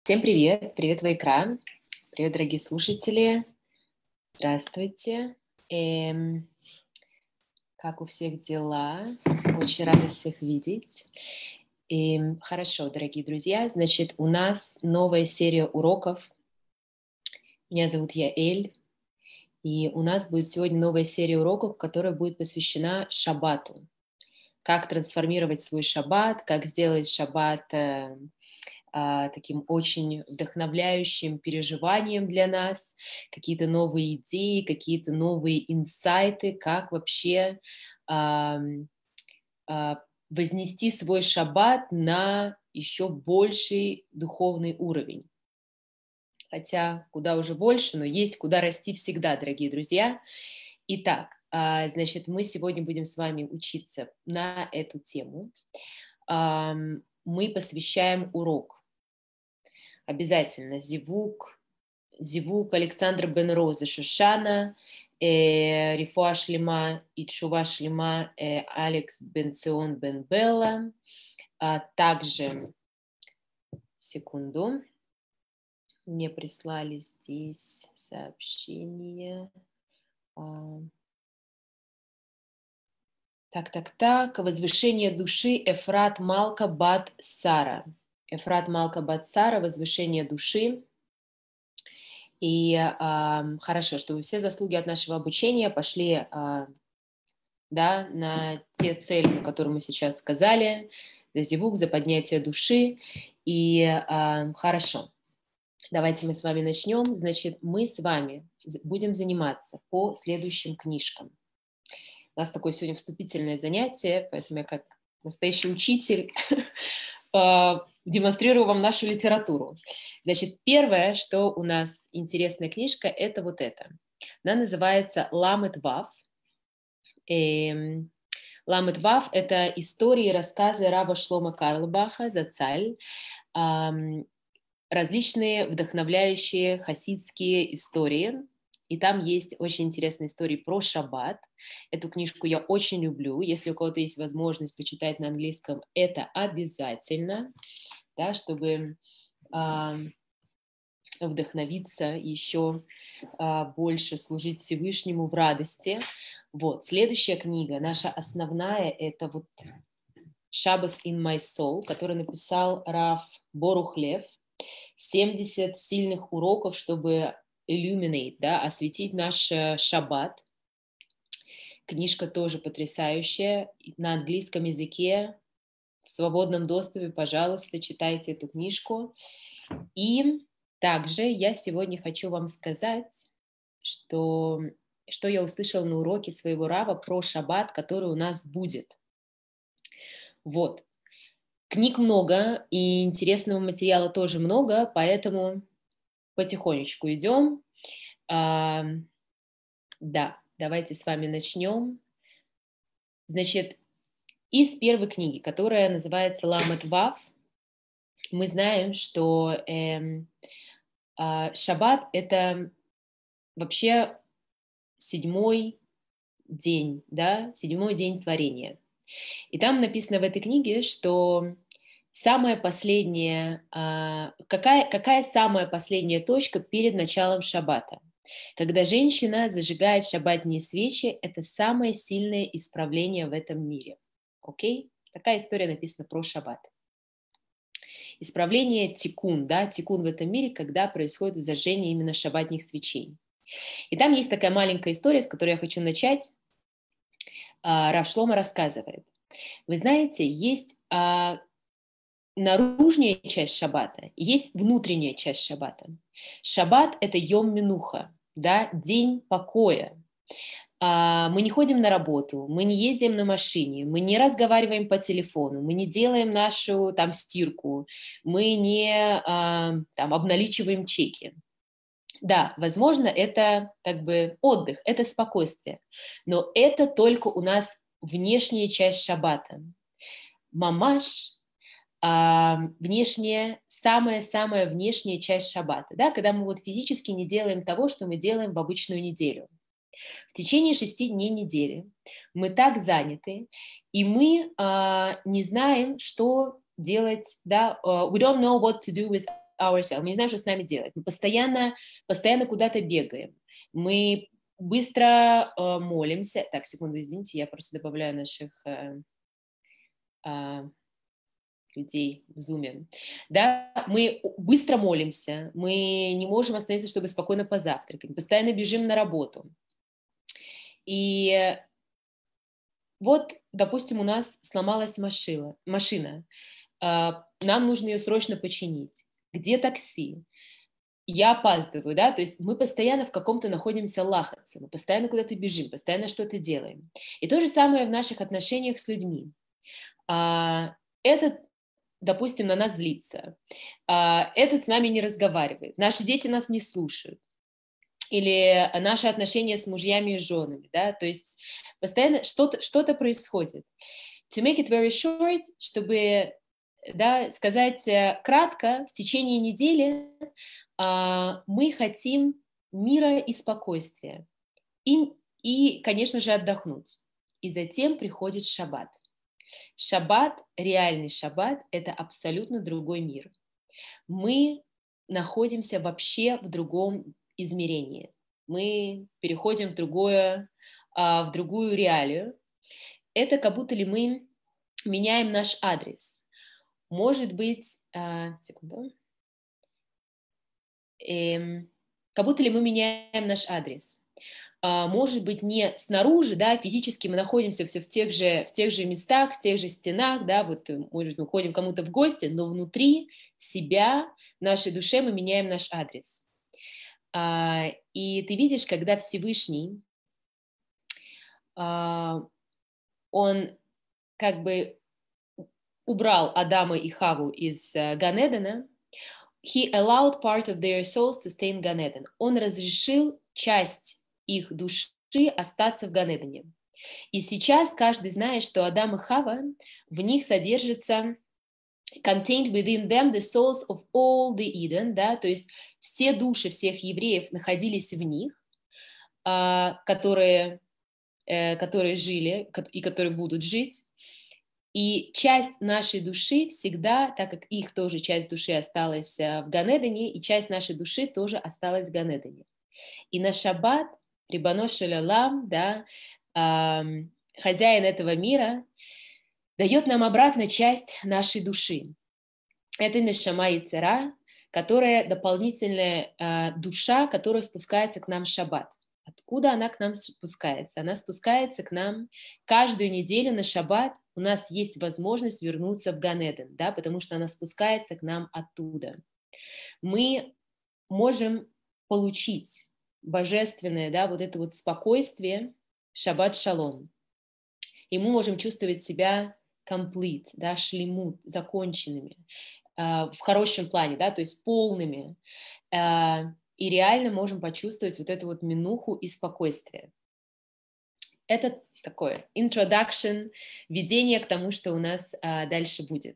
Всем привет! Привет, Вайкра! Привет, дорогие слушатели! Здравствуйте! Как у всех дела? Очень рада всех видеть. Хорошо, дорогие друзья, значит, у нас новая серия уроков. Меня зовут Яэль, и у нас будет сегодня новая серия уроков, которая будет посвящена шаббату. Как трансформировать свой шаббат, как сделать шаббат таким очень вдохновляющим переживанием для нас, какие-то новые идеи, какие-то новые инсайты, как вообще вознести свой шаббат на еще больший духовный уровень. Хотя куда уже больше, но есть куда расти всегда, дорогие друзья. Итак, значит, мы сегодня будем с вами учиться на эту тему. Мы посвящаем урок. Обязательно Зивук Александр бен Роза Шушана, Рифуа Шлема и Чува Шлема Алекс бен Цион бен Белла. Также, секунду, мне прислали здесь сообщение. Так. Возвышение души Эфрат Малка бат Сара. Эфрат Малка бат Сара, возвышение души. И хорошо, чтобы все заслуги от нашего обучения пошли на те цели, на которые мы сейчас сказали, за зивук, за поднятие души. И хорошо, давайте мы с вами начнем. Значит, мы с вами будем заниматься по следующим книжкам. У нас такое сегодня вступительное занятие, поэтому я как настоящий учитель демонстрирую вам нашу литературу. Значит, первое, что у нас интересная книжка, это вот это. Она называется «Ламет Вав». «Ламет Вав» — это истории и рассказы Рава Шломо Карлбаха, Зацаль, различные вдохновляющие хасидские истории. И там есть очень интересные истории про шаббат. Эту книжку я очень люблю. Если у кого-то есть возможность почитать на английском, это обязательно, да, чтобы вдохновиться еще больше, служить Всевышнему в радости. Вот. Следующая книга, наша основная, это вот «Shabbos in my soul», который написал Рав Борух Лев. 70 сильных уроков, чтобы illuminate, да, осветить наш шаббат. Книжка тоже потрясающая, на английском языке, в свободном доступе, пожалуйста, читайте эту книжку. И также я сегодня хочу вам сказать, что я услышала на уроке своего рава про шаббат, который у нас будет. Вот. Книг много, и интересного материала тоже много, поэтому потихонечку идем. Да, давайте с вами начнем. Значит, из первой книги, которая называется «Ламет Вав», мы знаем, что шаббат – это вообще седьмой день, да, седьмой день творения. И там написано в этой книге, что самая последняя, какая самая последняя точка перед началом шаббата? Когда женщина зажигает шаббатные свечи, это самое сильное исправление в этом мире. Окей? Такая история написана про шаббат. Исправление тикун, да, тикун в этом мире, когда происходит зажжение именно шаббатных свечей. И там есть такая маленькая история, с которой я хочу начать. Рав Шломо рассказывает. Вы знаете, есть наружная часть шаббата, есть внутренняя часть шаббата. Шаббат – это йом минуха, да, день покоя. Мы не ходим на работу, мы не ездим на машине, мы не разговариваем по телефону, мы не делаем нашу там стирку, мы не там обналичиваем чеки. Да, возможно, это как бы отдых, это спокойствие, но это только у нас внешняя часть шаббата. Мамаш, внешняя, самая внешняя часть шаббата, да, когда мы вот физически не делаем того, что мы делаем в обычную неделю. В течение 6 дней недели мы так заняты, и мы не знаем, что делать, да, we don't know what to do with ourselves, мы не знаем, что с нами делать, мы постоянно куда-то бегаем, мы быстро молимся. Так, секунду, извините, я просто добавляю наших людей в зуме. Да, мы быстро молимся, мы не можем остановиться, чтобы спокойно позавтракать, мы постоянно бежим на работу. И вот, допустим, у нас сломалась машина. Нам нужно ее срочно починить. Где такси? Я опаздываю, да, то есть мы постоянно в каком-то находимся лахатце, мы постоянно куда-то бежим, постоянно что-то делаем. И то же самое в наших отношениях с людьми. Этот, допустим, на нас злится, этот с нами не разговаривает, наши дети нас не слушают, или наши отношения с мужьями и женами, да, то есть постоянно что-то происходит. To make it very short, чтобы, да, сказать кратко, в течение недели мы хотим мира и спокойствия, и, конечно же, отдохнуть. И затем приходит шаббат. Шаббат, реальный шаббат, это абсолютно другой мир. Мы находимся вообще в другом измерении. Мы переходим в другую реалию. Это как будто ли мы меняем наш адрес. Может быть, секунду. Как будто ли мы меняем наш адрес. Может быть, не снаружи, да, физически мы находимся все в тех же местах, в тех же стенах, да, вот, может, мы ходим кому-то в гости, но внутри себя, в нашей душе мы меняем наш адрес. И ты видишь, когда Всевышний, он как бы убрал Адама и Хаву из Ганедена, he allowed part of their souls to stay in Gan Eden. Он разрешил часть их души остаться в Ганедене. И сейчас каждый знает, что Адам и Хава, в них содержится contained within them the souls of all the Eden, да, то есть все души всех евреев находились в них, которые жили и которые будут жить. И часть нашей души всегда, так как их тоже часть души осталась в Ганедене, и часть нашей души тоже осталась в Ганедене. И на шаббат Рибоно шель олам, да, хозяин этого мира, дает нам обратно часть нашей души. Это нешама йецера, которая дополнительная душа, которая спускается к нам в шаббат. Откуда она к нам спускается? Она спускается к нам каждую неделю на шаббат. У нас есть возможность вернуться в Ганеден, да, потому что она спускается к нам оттуда. Мы можем получить божественное, да, вот это вот спокойствие, шаббат шалом. И мы можем чувствовать себя complete, да, шлемут, законченными, в хорошем плане, да, то есть полными. И реально можем почувствовать вот эту вот минуху и спокойствие. Это такое introduction, введение к тому, что у нас дальше будет.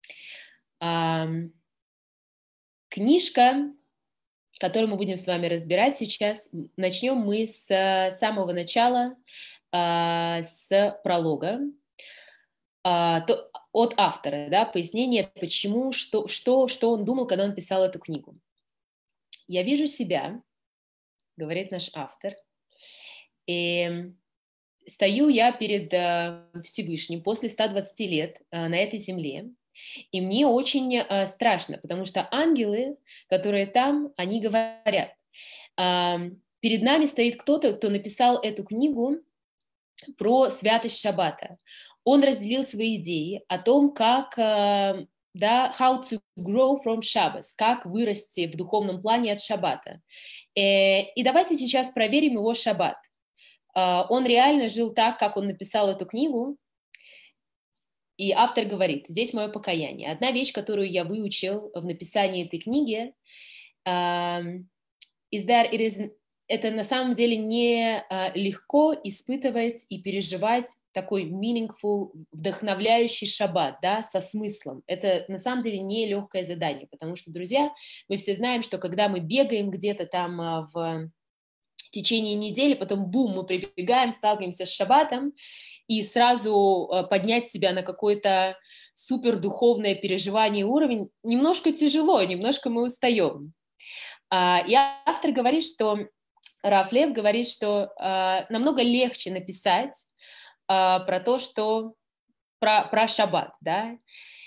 Книжка, которую мы будем с вами разбирать сейчас, начнем мы с самого начала, с пролога, от автора, да, пояснение, почему, что он думал, когда он писал эту книгу. «Я вижу себя, — говорит наш автор, — и стою я перед Всевышним после 120 лет на этой земле, и мне очень страшно, потому что ангелы, которые там, они говорят, перед нами стоит кто-то, кто написал эту книгу про святость шаббата. Он разделил свои идеи о том, как, да, how to grow from Shabbos, как вырасти в духовном плане от шаббата. И давайте сейчас проверим его шаббат. Он реально жил так, как он написал эту книгу. И автор говорит, здесь мое покаяние. Одна вещь, которую я выучил в написании этой книги, это на самом деле не легко испытывать и переживать такой meaningful, вдохновляющий шаббат, да, со смыслом. Это на самом деле не легкое задание, потому что, друзья, мы все знаем, что когда мы бегаем где-то там в течение недели, потом бум, мы прибегаем, сталкиваемся с шаббатом, и сразу поднять себя на какой-то супердуховное переживание уровень немножко тяжело, немножко мы устаем. И автор говорит, что, Раф Лев говорит, что намного легче написать про то, что про шаббат, да.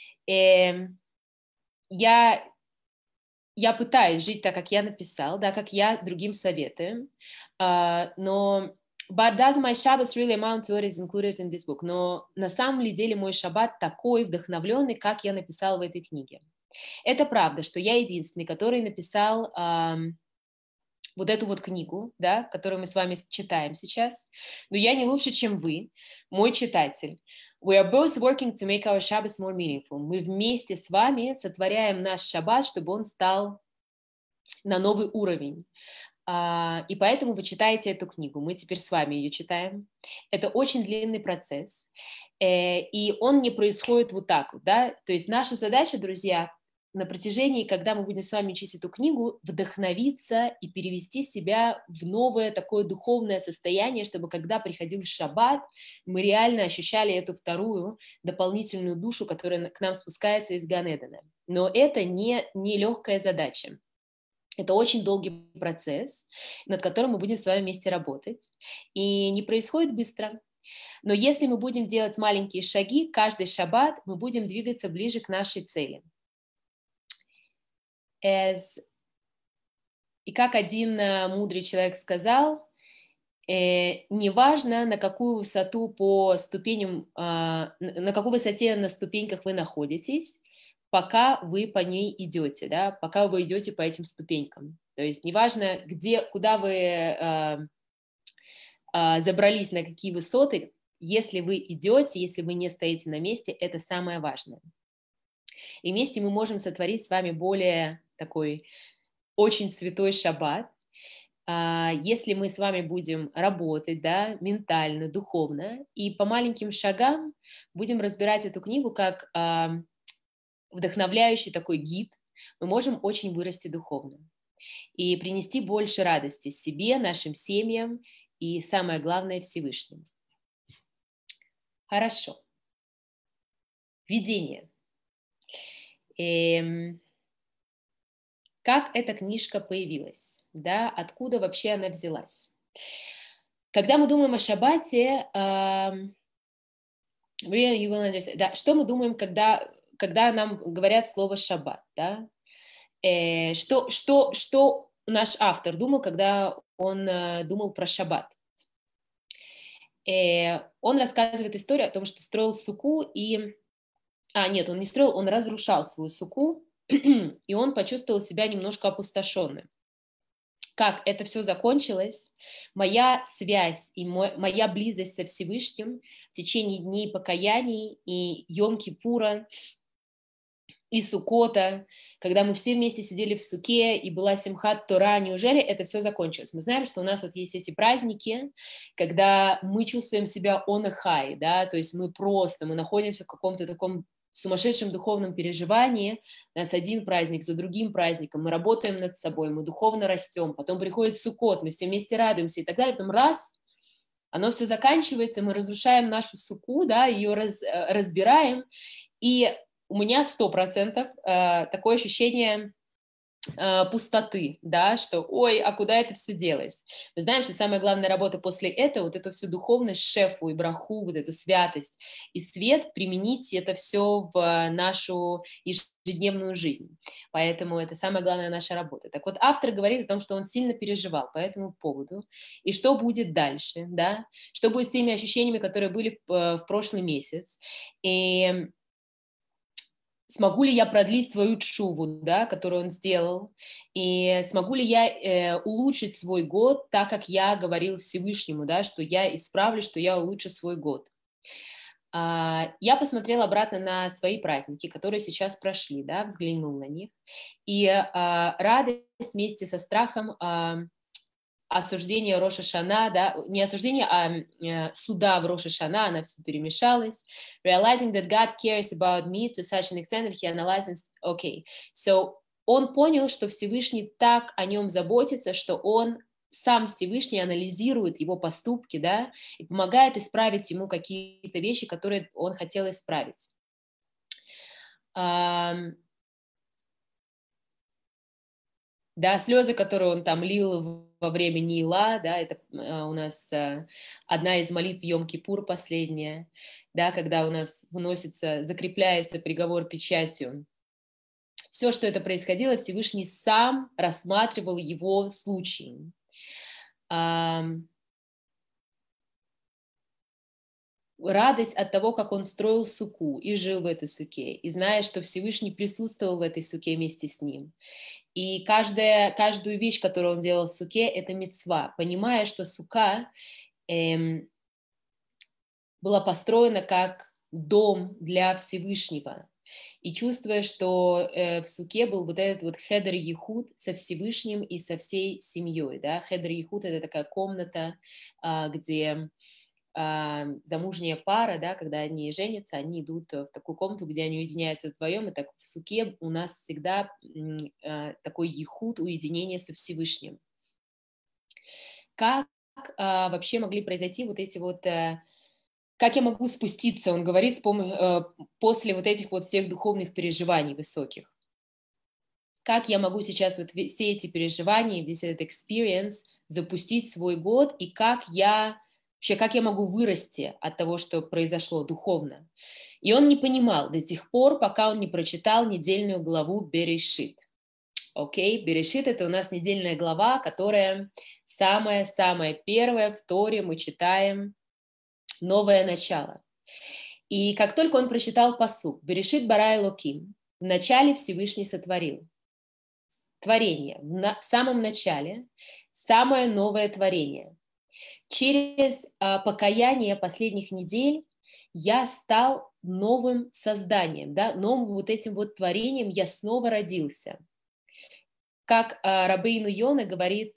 Я пытаюсь жить так, как я написал, да, как я другим советую, но but does my Shabbos really amount to what is included in this book? Но на самом ли деле мой шаббат такой вдохновленный, как я написал в этой книге? Это правда, что я единственный, который написал вот эту вот книгу, да, которую мы с вами читаем сейчас, но я не лучше, чем вы, мой читатель. We are both working to make our Shabbos more meaningful. Мы вместе с вами сотворяем наш шаббат, чтобы он стал на новый уровень. И поэтому вы читаете эту книгу. Мы теперь с вами ее читаем. Это очень длинный процесс. И он не происходит вот так вот, да. То есть наша задача, друзья, на протяжении, когда мы будем с вами учить эту книгу, вдохновиться и перевести себя в новое такое духовное состояние, чтобы когда приходил шаббат, мы реально ощущали эту вторую дополнительную душу, которая к нам спускается из Ган-Эдена. Но это не легкая задача. Это очень долгий процесс, над которым мы будем с вами вместе работать. И не происходит быстро. Но если мы будем делать маленькие шаги, каждый шаббат мы будем двигаться ближе к нашей цели. И как один мудрый человек сказал, неважно, на какую высоту по ступеням, на какой высоте на ступеньках вы находитесь, пока вы по ней идете, да, пока вы идете по этим ступенькам. То есть неважно, куда вы забрались, на какие высоты, если вы идете, если вы не стоите на месте, это самое важное. И вместе мы можем сотворить с вами более такой очень святой шаббат, если мы с вами будем работать, да, ментально, духовно, и по маленьким шагам будем разбирать эту книгу как вдохновляющий такой гид, мы можем очень вырасти духовно и принести больше радости себе, нашим семьям и, самое главное, Всевышнему. Хорошо. Введение. Как эта книжка появилась, да, откуда вообще она взялась. Когда мы думаем о шаббате, да, что мы думаем, когда нам говорят слово шаббат, да? Что наш автор думал, когда он думал про шаббат? Он рассказывает историю о том, что строил суку и... нет, он не строил, он разрушал свою суку, и он почувствовал себя немножко опустошенным. Как это все закончилось? Моя связь и моя близость со Всевышним в течение дней покаяний и Йом-Кипура, и Суккота, когда мы все вместе сидели в суке, и была Симхат Тора, неужели это все закончилось? Мы знаем, что у нас вот есть эти праздники, когда мы чувствуем себя on a high, да, то есть мы находимся в каком-то таком сумасшедшем духовном переживании, у нас один праздник за другим праздником, мы работаем над собой, мы духовно растем, потом приходит Суккот, мы все вместе радуемся и так далее, потом раз, оно все заканчивается, мы разрушаем нашу суку, да, ее разбираем, и у меня 100% такое ощущение пустоты, да, что ой, а куда это все делось? Мы знаем, что самая главная работа после этого, вот эту всю духовность, шефу и браху, вот эту святость и свет, применить это все в нашу ежедневную жизнь. Поэтому это самая главная наша работа. Так вот, автор говорит о том, что он сильно переживал по этому поводу, и что будет дальше, да, что будет с теми ощущениями, которые были в прошлый месяц, и смогу ли я продлить свою тшуву, да, которую он сделал, и смогу ли я улучшить свой год, так как я говорил Всевышнему, да, что я исправлю, что я улучшу свой год. Я посмотрела обратно на свои праздники, которые сейчас прошли, да, взглянул на них, и радость вместе со страхом осуждение Рош ха-Шана, да, не осуждение, а суда в Рош ха-Шана, она все перемешалась. Realizing that God cares about me to such an extent that he analyzes, okay. So, он понял, что Всевышний так о нем заботится, что он сам Всевышний анализирует его поступки, да, и помогает исправить ему какие-то вещи, которые он хотел исправить. Да, слезы, которые он там лил во время Нила, да, это у нас одна из молитв Йом-Кипур последняя, да, когда у нас выносится, закрепляется приговор печатью. Все, что это происходило, Всевышний сам рассматривал его случай. Радость от того, как он строил суку и жил в этой суке, и зная, что Всевышний присутствовал в этой суке вместе с ним. И каждую вещь, которую он делал в суке, это мицва, понимая, что сука была построена как дом для Всевышнего. И чувствуя, что в суке был вот этот вот хедер ехуд со Всевышним и со всей семьей. Да? Хедер ехуд — это такая комната, где замужняя пара, да, когда они женятся, они идут в такую комнату, где они уединяются вдвоем, и так в суке у нас всегда такой ехуд, уединение со Всевышним. Как вообще могли произойти вот эти вот... Как я могу спуститься, он говорит, после вот этих вот всех духовных переживаний высоких? Как я могу сейчас вот все эти переживания, весь этот experience запустить в свой год, и как я могу вырасти от того, что произошло духовно? И он не понимал до тех пор, пока он не прочитал недельную главу Берешит. Окей, Берешит — это у нас недельная глава, которая самая-самая первая, в Торе мы читаем новое начало. И как только он прочитал пасук «Берешит бара Элоким», в начале Всевышний сотворил. Творение. В самом начале самое новое творение. Через покаяние последних недель я стал новым созданием, да, новым вот этим вот творением я снова родился. Как Рабейну Йона говорит,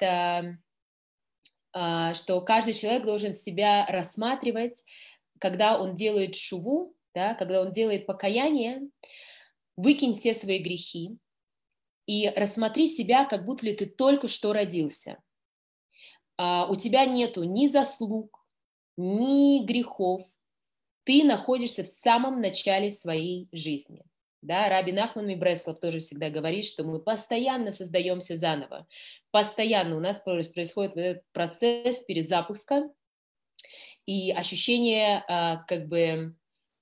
что каждый человек должен себя рассматривать, когда он делает шуву, да, когда он делает покаяние, выкинь все свои грехи и рассмотри себя, как будто ли ты только что родился. У тебя нету ни заслуг, ни грехов. Ты находишься в самом начале своей жизни. Да, Раби Нахман Мибреслов тоже всегда говорит, что мы постоянно создаемся заново. Постоянно у нас происходит этот процесс перезапуска и ощущение как бы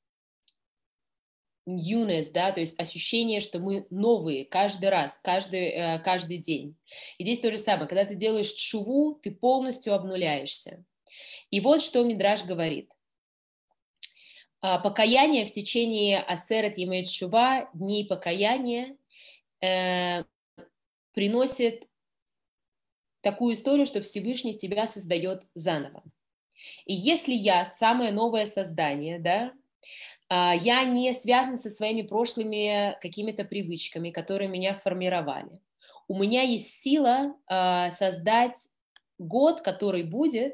newness, да, то есть ощущение, что мы новые каждый раз, каждый день. И здесь то же самое, когда ты делаешь тшуву, ты полностью обнуляешься. И вот что Мидраш говорит. Покаяние в течение асерет емей тшува, дней покаяния, приносит такую историю, что Всевышний тебя создает заново. И если я самое новое создание, да, я не связан со своими прошлыми какими-то привычками, которые меня формировали. У меня есть сила создать год, который будет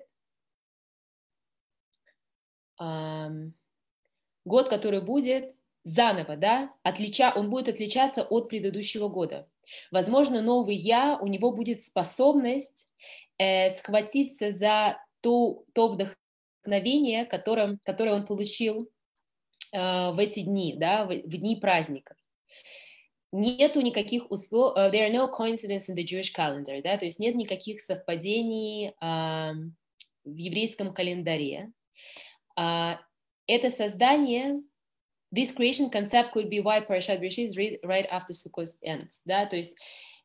заново, да, он будет отличаться от предыдущего года. Возможно, новый я, у него будет способность схватиться за то вдохновение, которое он получил в эти дни, да, в дни праздников. Нету никаких условий, there are no coincidences in the Jewish calendar, да, то есть нет никаких совпадений в еврейском календаре. Это создание, this creation concept could be why Parashat Bereshit is read right after Sukkot ends, да, то есть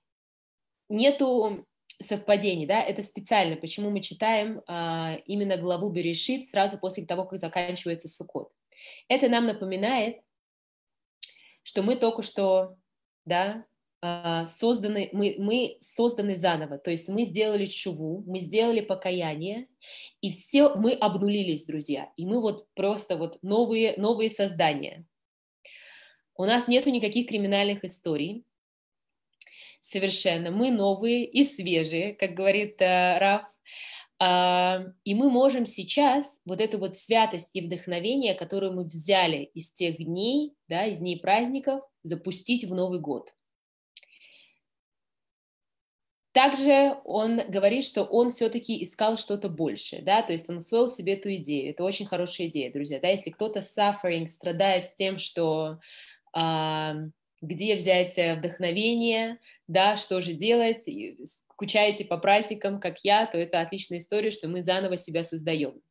нету совпадений, да, это специально, почему мы читаем именно главу Берешит сразу после того, как заканчивается Суккот. Это нам напоминает, что мы только что, да, мы созданы заново, то есть мы сделали тшуву, мы сделали покаяние, и все, мы обнулились, друзья, и мы вот просто вот новые создания. У нас нету никаких криминальных историй, совершенно, мы новые и свежие, как говорит Рав, и мы можем сейчас вот эту вот святость и вдохновение, которое мы взяли из тех дней, да, из дней праздников, запустить в Новый год. Также он говорит, что он все-таки искал что-то большее, да, то есть он усвоил себе эту идею. Это очень хорошая идея, друзья, да, если кто-то suffering, страдает с тем, что где взять вдохновение, да, что же делать, и скучаете по праздникам, как я, то это отличная история, что мы заново себя создаем.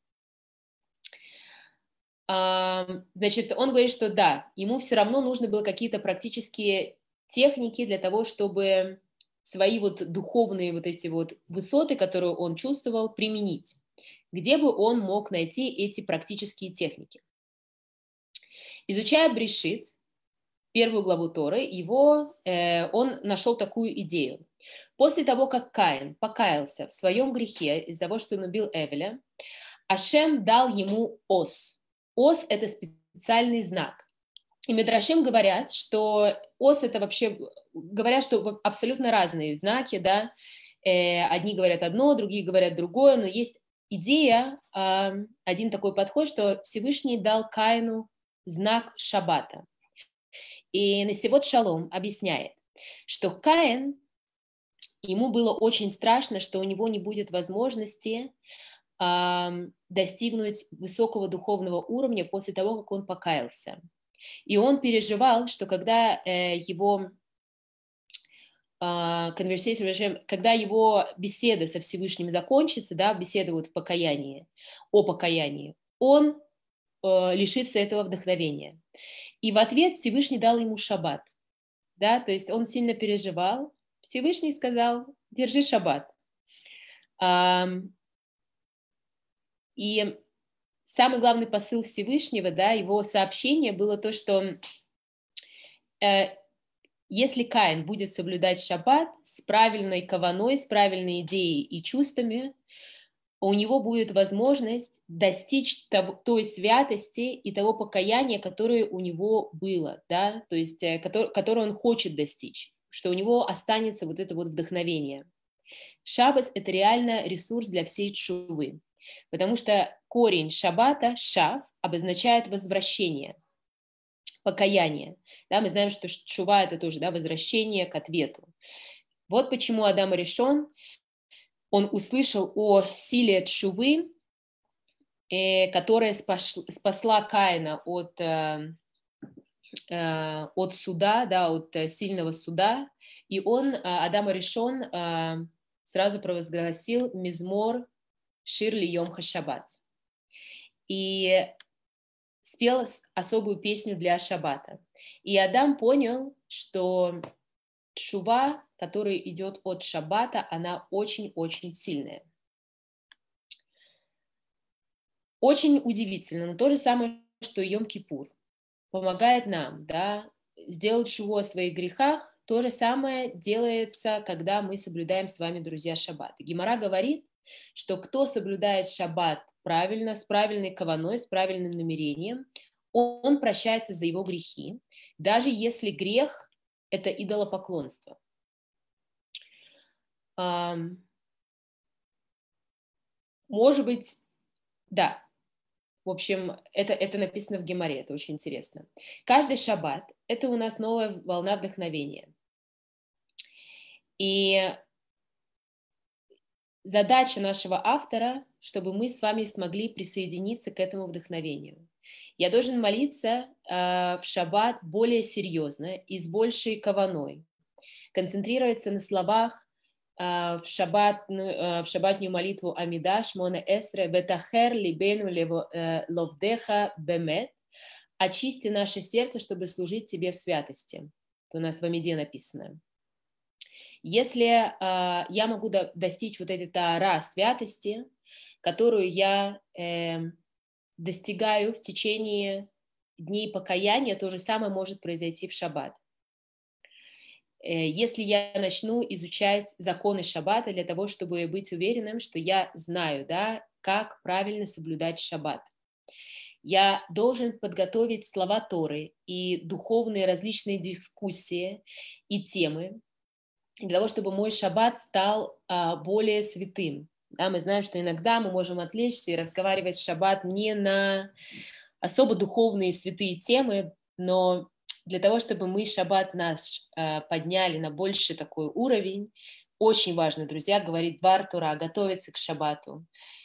Значит, он говорит, что да, ему все равно нужны были какие-то практические техники для того, чтобы свои вот духовные вот эти вот высоты, которые он чувствовал, применить. Где бы он мог найти эти практические техники? Изучая Брешит, первую главу Торы, он нашел такую идею. После того, как Каин покаялся в своем грехе из-за того, что он убил Эвеля, Ашем дал ему ос. Ос – это специальный знак. И Мидрашим говорят, что ос – это вообще, говорят, что абсолютно разные знаки, да. Одни говорят одно, другие говорят другое, но есть идея, один такой подход, что Всевышний дал Каину знак Шаббата. И Несивот Шалом объясняет, что Каин, ему было очень страшно, что у него не будет возможности достигнуть высокого духовного уровня после того, как он покаялся. И он переживал, что когда его когда его беседа со Всевышним закончится, да, беседа вот о покаянии, он лишится этого вдохновения. И в ответ Всевышний дал ему шаббат, да, то есть он сильно переживал. Всевышний сказал: держи шаббат. И самый главный посыл Всевышнего, да, его сообщение было то, что если Каин будет соблюдать шаббат с правильной каваной, с правильной идеей и чувствами, у него будет возможность достичь той святости и того покаяния, которое у него было, да, то есть которое он хочет достичь, что у него останется вот это вот вдохновение. Шаббат – это реально ресурс для всей тшувы, потому что корень шаббата, шав, обозначает возвращение, покаяние. Да, мы знаем, что тшува – это тоже, да, возвращение к ответу. Вот почему Адам Аришон, он услышал о силе тшувы, которая спасла Каина от суда, да, от сильного суда, и Адам Аришон, сразу провозгласил мизмор шир льем хашаббат и спел особую песню для шаббата. И Адам понял, что тшува, которая идет от шаббата, она очень-очень сильная. Очень удивительно, но то же самое, что Йом-Кипур помогает нам, да, сделать тшуву о своих грехах. То же самое делается, когда мы соблюдаем с вами, друзья, шаббат. Гемара говорит, что кто соблюдает шаббат правильно, с правильной каваной, с правильным намерением, он прощается за его грехи, даже если грех – это идолопоклонство. Может быть, да. В общем, это написано в Гемаре, это очень интересно. Каждый шаббат – это у нас новая волна вдохновения. И задача нашего автора, чтобы мы с вами смогли присоединиться к этому вдохновению. Я должен молиться в шаббат более серьезно и с большей каваной, концентрироваться на словах в шаббатную молитву Амида, Шмона Эсре, Ветахер либену ловдеха бемет, очисти наше сердце, чтобы служить тебе в святости. Это у нас в Амиде написано. Если я могу достичь вот этой таара святости, которую я достигаю в течение дней покаяния, то же самое может произойти в шаббат. Если я начну изучать законы шаббата для того, чтобы быть уверенным, что я знаю, да, как правильно соблюдать шаббат. Я должен подготовить слова Торы и духовные различные дискуссии и темы для того, чтобы мой шаббат стал более святым. Да, мы знаем, что иногда мы можем отвлечься и разговаривать в шаббат не на особо духовные святые темы, но для того, чтобы мы шаббат наш подняли на больший такой уровень, очень важно, друзья, говорить двар Тора, готовиться к шаббату.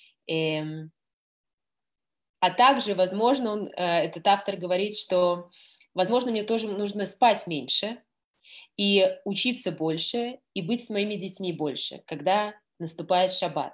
А также, возможно, этот автор говорит, что, возможно, мне тоже нужно спать меньше и учиться больше, и быть с моими детьми больше, когда наступает шаббат.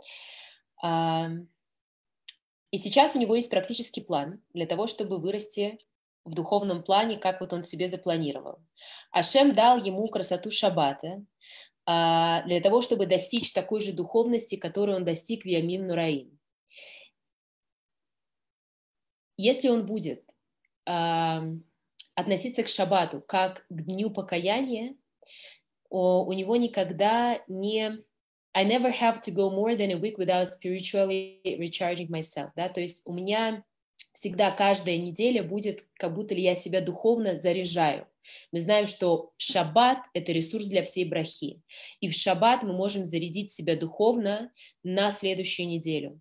И сейчас у него есть практический план для того, чтобы вырасти в духовном плане, как вот он себе запланировал. Ашем дал ему красоту шаббата для того, чтобы достичь такой же духовности, которую он достиг в Ямим Нураим. Если он будет относиться к шаббату как к дню покаяния, у него никогда не... I never have to go more than a week without spiritually recharging myself. Да? То есть у меня всегда каждая неделя будет, как будто ли я себя духовно заряжаю. Мы знаем, что шаббат – это ресурс для всей брахи. И в шаббат мы можем зарядить себя духовно на следующую неделю.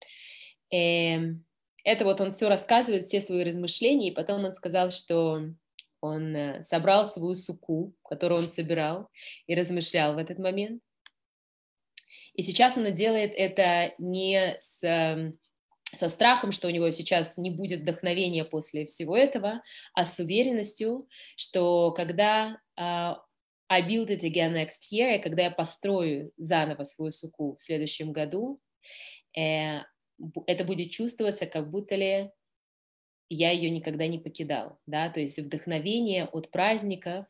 Это вот он все рассказывает, все свои размышления, и потом он сказал, что он собрал свою суку, которую он собирал, и размышлял в этот момент. И сейчас он делает это не со страхом, что у него сейчас не будет вдохновения после всего этого, а с уверенностью, что когда I build it again next year, и когда я построю заново свою суку в следующем году, это будет чувствоваться, как будто ли я ее никогда не покидала, да, то есть вдохновение от праздников,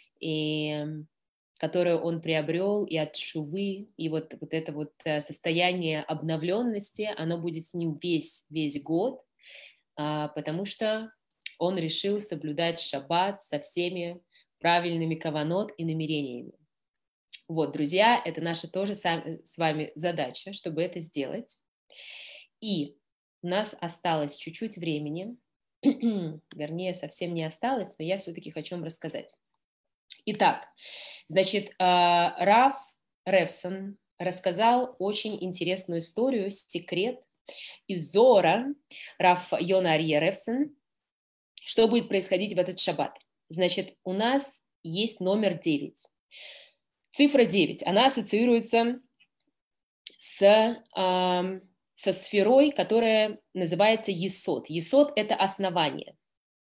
которое он приобрел, и от шувы, и вот это вот состояние обновленности, оно будет с ним весь год, потому что он решил соблюдать шаббат со всеми правильными каванот и намерениями. Вот, друзья, это наша тоже с вами задача, чтобы это сделать. И у нас осталось чуть-чуть времени, вернее, совсем не осталось, но я все-таки хочу вам рассказать. Итак, значит, Рав Ревсон рассказал очень интересную историю, секрет из Зоара, Рав Йона Арье Ревсон, что будет происходить в этот шаббат. Значит, у нас есть номер 9. Цифра 9, она ассоциируется со сферой, которая называется Есод. Есод – это основание.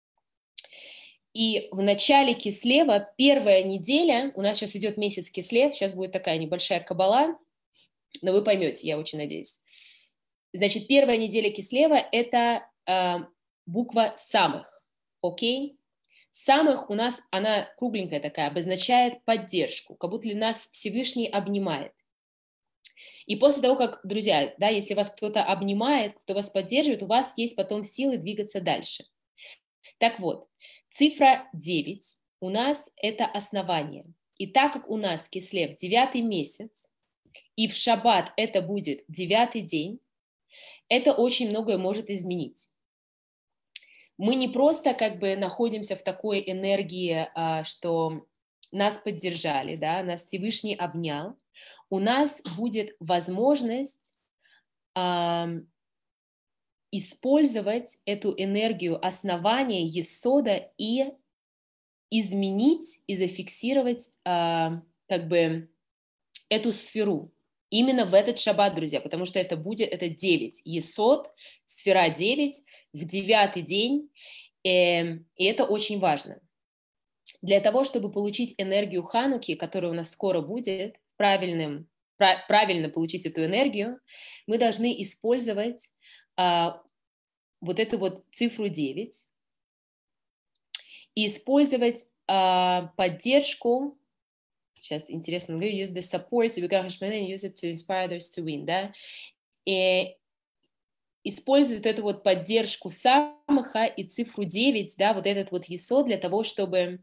И в начале Кислева, первая неделя, у нас сейчас идет месяц Кислев, сейчас будет такая небольшая каббала, но вы поймете, я очень надеюсь. Значит, первая неделя Кислева – это буква самых, окей? Самых у нас, она кругленькая такая, обозначает поддержку, как будто ли нас Всевышний обнимает. И после того, как, друзья, да, если вас кто-то обнимает, кто вас поддерживает, у вас есть потом силы двигаться дальше. Так вот, цифра 9 у нас это основание. И так как у нас Кислев 9 месяц, и в шаббат это будет 9 день, это очень многое может изменить. Мы не просто как бы находимся в такой энергии, что нас поддержали, да, нас Всевышний обнял. У нас будет возможность использовать эту энергию основания, есода и изменить и зафиксировать как бы эту сферу именно в этот шаббат, друзья, потому что это 9, есод, сфера 9 в 9 день, и это очень важно. Для того, чтобы получить энергию Хануки, которая у нас скоро будет, правильно получить эту энергию, мы должны использовать вот эту вот цифру 9 и использовать поддержку. Сейчас интересно, use the support, and use it to inspire others to win, да? И использовать эту вот поддержку самаха и цифру 9, да, вот этот вот есод для того, чтобы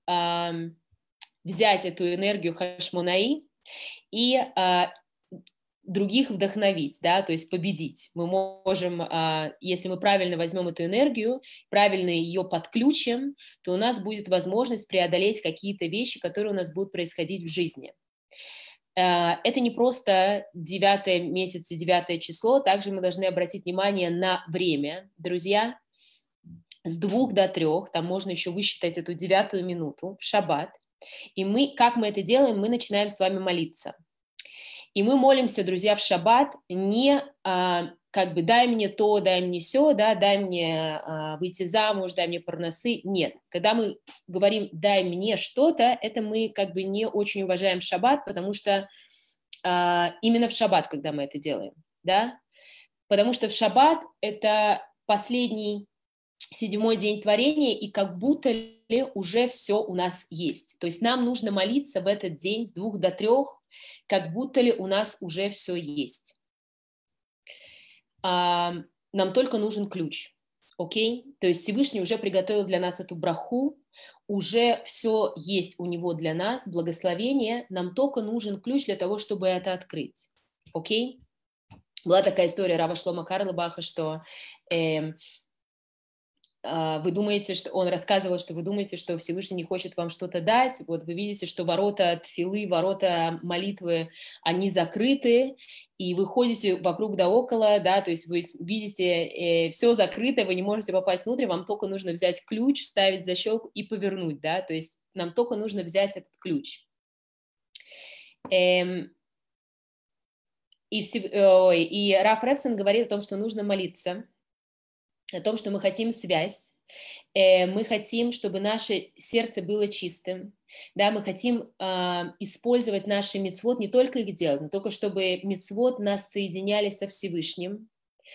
взять эту энергию хашмонаи и других вдохновить, да, то есть победить. Мы можем, если мы правильно возьмем эту энергию, правильно ее подключим, то у нас будет возможность преодолеть какие-то вещи, которые у нас будут происходить в жизни. Это не просто 9 месяц и 9 число, также мы должны обратить внимание на время, друзья, с 2 до 3, там можно еще высчитать эту 9 минуту в шаббат. И как мы это делаем? Мы начинаем с вами молиться. И мы молимся, друзья, в шаббат не как бы дай мне то, дай мне сё, да, дай мне выйти замуж, дай мне парносы. Нет. Когда мы говорим дай мне что-то, это мы как бы не очень уважаем шаббат, потому что именно в шаббат, когда мы это делаем, да, потому что в шаббат это последний 7-й день творения, и как будто ли уже все у нас есть. То есть нам нужно молиться в этот день с 2 до 3, как будто ли у нас уже все есть. Нам только нужен ключ, окей? То есть Всевышний уже приготовил для нас эту браху, уже все есть у него для нас, благословение, нам только нужен ключ для того, чтобы это открыть, окей? Была такая история Рава Шломо Карлебаха, что вы думаете, что он рассказывал, что вы думаете, что Всевышний не хочет вам что-то дать, вот вы видите, что ворота тфилы, ворота молитвы, они закрыты, и вы ходите вокруг да около, да, то есть вы видите, все закрыто, вы не можете попасть внутрь, вам только нужно взять ключ, вставить защелку и повернуть, да, то есть нам только нужно взять этот ключ. И Раф Ревсон говорит о том, что нужно молиться, о том, что мы хотим связь, мы хотим, чтобы наше сердце было чистым, да, мы хотим использовать наши мицвот, не только их делать, но только чтобы мицвот нас соединяли со Всевышним,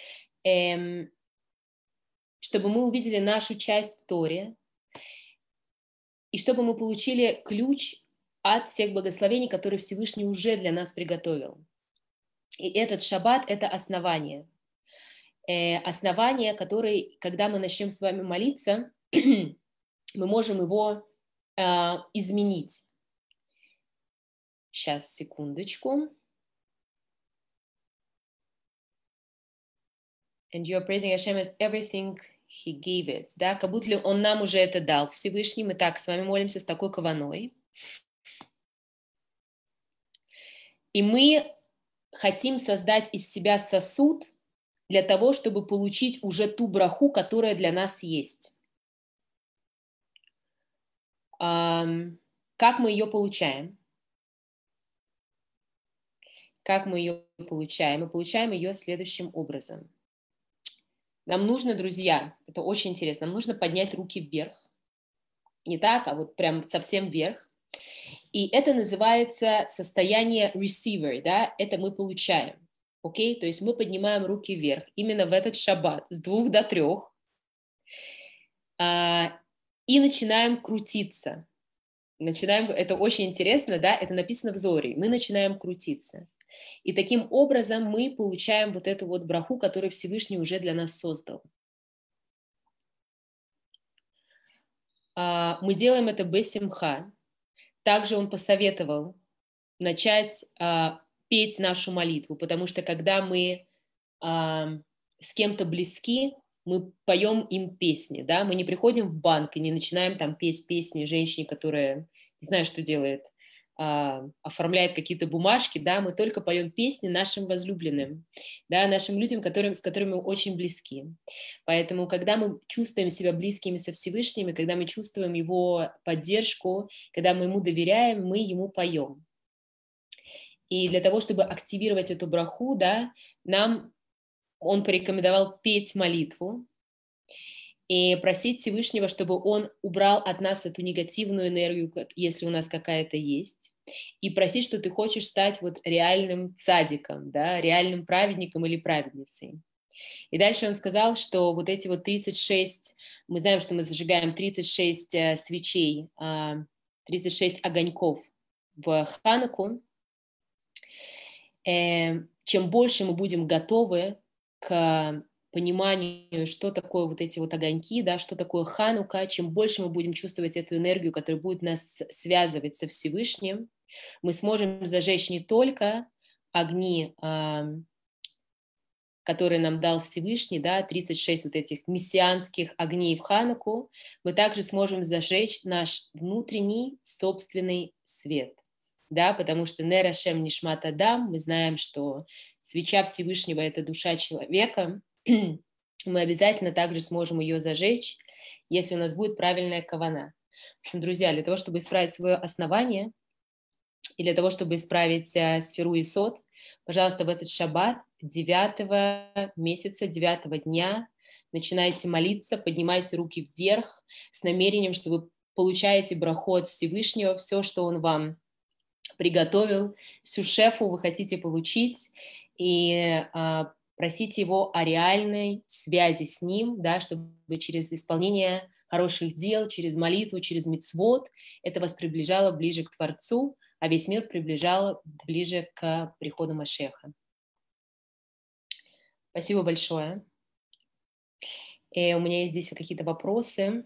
чтобы мы увидели нашу часть в Торе, и чтобы мы получили ключ от всех благословений, которые Всевышний уже для нас приготовил. И этот шаббат – это основание. Основание, которое, когда мы начнем с вами молиться, мы можем его изменить. Сейчас, секундочку. And you are praising Hashem as everything He gave it. Да, как будто Он нам уже это дал, Всевышний. Мы так с вами молимся с такой каваной. И мы хотим создать из себя сосуд для того, чтобы получить уже ту браху, которая для нас есть. Как мы ее получаем? Как мы ее получаем? Мы получаем ее следующим образом. Нам нужно, друзья, это очень интересно, нам нужно поднять руки вверх. Не так, а вот прям совсем вверх. И это называется состояние receiver, да, это мы получаем. Окей? То есть мы поднимаем руки вверх именно в этот шаббат с 2 до 3 и начинаем крутиться. Это очень интересно, да, это написано в Зоре. Мы начинаем крутиться. И таким образом мы получаем вот эту вот браху, которую Всевышний уже для нас создал. Мы делаем это бесимха. Также он посоветовал начать петь нашу молитву, потому что когда мы с кем-то близки, мы поем им песни, да, мы не приходим в банк и не начинаем там петь песни женщине, которая не знаю, что делает, оформляет какие-то бумажки, да, мы только поем песни нашим возлюбленным, да, нашим людям, с которыми мы очень близки. Поэтому, когда мы чувствуем себя близкими со Всевышним, когда мы чувствуем Его поддержку, когда мы Ему доверяем, мы Ему поем. И для того, чтобы активировать эту браху, да, Он порекомендовал петь молитву и просить Всевышнего, чтобы Он убрал от нас эту негативную энергию, если у нас какая-то есть, и просить, что ты хочешь стать вот реальным цадиком, да, реальным праведником или праведницей. И дальше он сказал, что вот эти вот 36, мы знаем, что мы зажигаем 36 свечей, 36 огоньков в Хануку. Чем больше мы будем готовы к пониманию, что такое вот эти вот огоньки, да, что такое Ханука, чем больше мы будем чувствовать эту энергию, которая будет нас связывать со Всевышним, мы сможем зажечь не только огни, которые нам дал Всевышний, да, 36 вот этих мессианских огней в Хануку, мы также сможем зажечь наш внутренний собственный свет, да, потому что Нер Ашем Нишмат Адам, мы знаем, что свеча Всевышнего – это душа человека, мы обязательно также сможем ее зажечь, если у нас будет правильная кавана. В общем, друзья, для того, чтобы исправить свое основание и для того, чтобы исправить сферу Исод, пожалуйста, в этот шаббат 9 месяца, 9 дня начинайте молиться, поднимайте руки вверх с намерением, что вы получаете браху от Всевышнего, все, что Он вам приготовил, всю шефу вы хотите получить, и просите Его о реальной связи с Ним, да, чтобы через исполнение хороших дел, через молитву, через мицвот это вас приближало ближе к Творцу, а весь мир приближало ближе к приходу Машеха. Спасибо большое. И у меня есть здесь какие-то вопросы.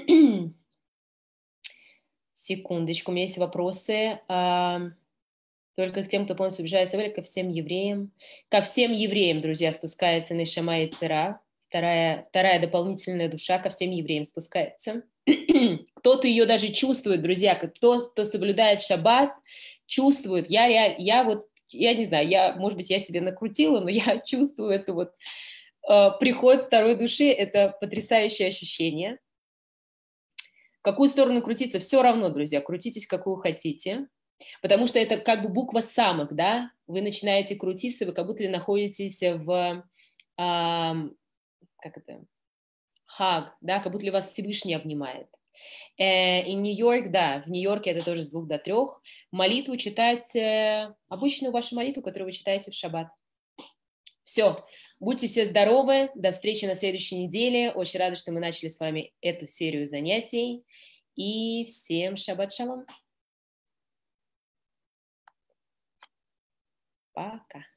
Секундочку, у меня есть вопросы. Только к тем, кто полностью обижается, или ко всем евреям. Ко всем евреям, друзья, спускается Нешама и Цера. Вторая дополнительная душа ко всем евреям спускается. Кто-то ее даже чувствует, друзья, кто соблюдает шаббат, чувствует. Я не знаю, может быть, я себе накрутила, но я чувствую это вот приход второй души. Это потрясающее ощущение. В какую сторону крутиться? Все равно, друзья, крутитесь, какую хотите. Потому что это как бы буква самых, да? Вы начинаете крутиться, вы как будто находитесь в хаг, да, как будто вас Всевышний обнимает. И Нью-Йорк, да, в Нью-Йорке это тоже с 2 до 3. Молитву читать, обычную вашу молитву, которую вы читаете в шаббат. Все, будьте все здоровы, до встречи на следующей неделе. Очень рада, что мы начали с вами эту серию занятий. И всем шаббат шалом. Пока.